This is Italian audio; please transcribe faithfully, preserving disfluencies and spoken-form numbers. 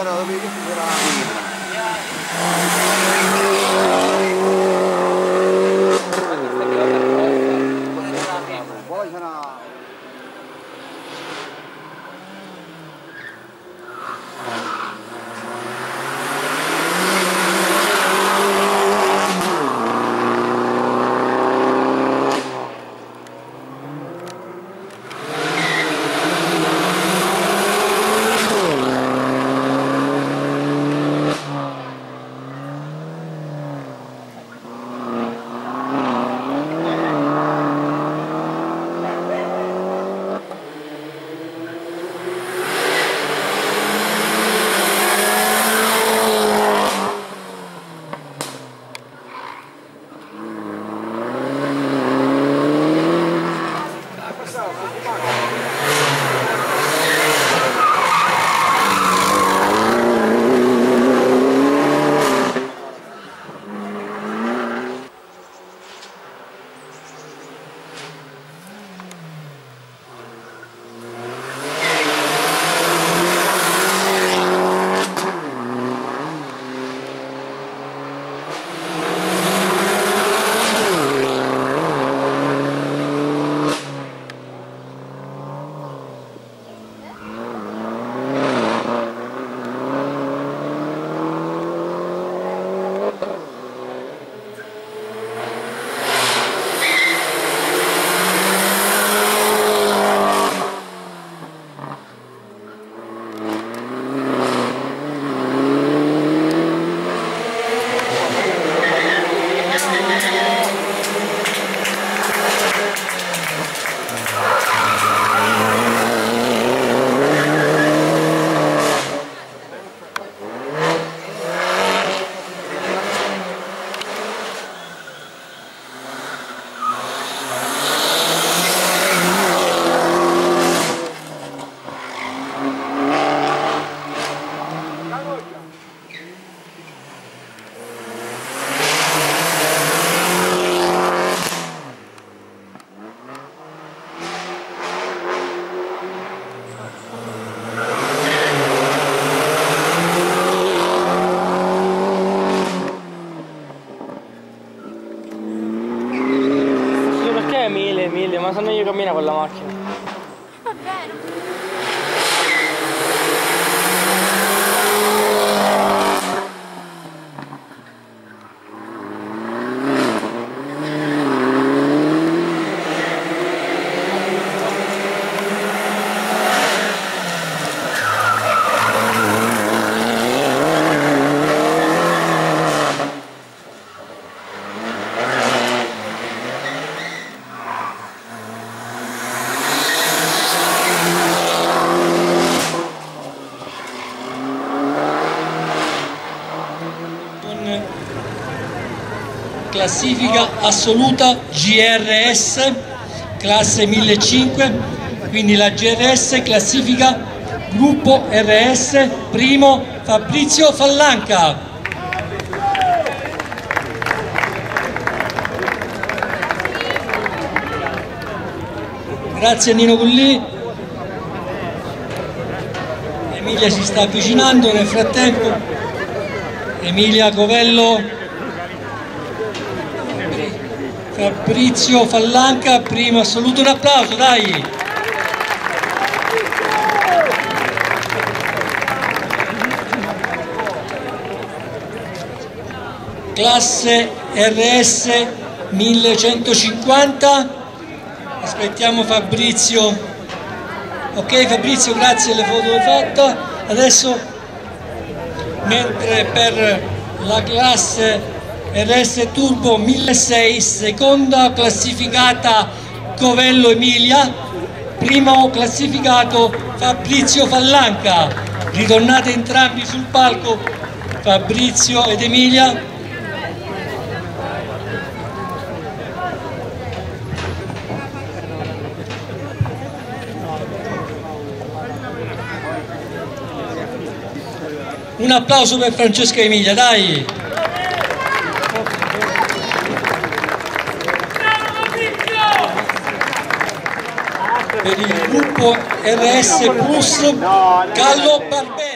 Ma se non io cammino con la macchina. Va bene. Classifica assoluta G R S classe millecinquecento, quindi la G R S classifica gruppo R S, primo Fabrizio Fallanca. Grazie a Nino Gullì. Emilia si sta avvicinando nel frattempo. Emilia Covello, Fabrizio Fallanca, primo assoluto, un applauso, dai! Classe R S millecentocinquanta, aspettiamo Fabrizio. Ok Fabrizio, grazie alle foto che hai fatto. Adesso, mentre per la classe R S Turbo milleseicento, seconda classificata Covello Emilia, primo classificato Fabrizio Fallanca. Ritornate entrambi sul palco, Fabrizio ed Emilia. Un applauso per Francesca e Emilia, dai! Per il gruppo R S Plus Gallo Barbera.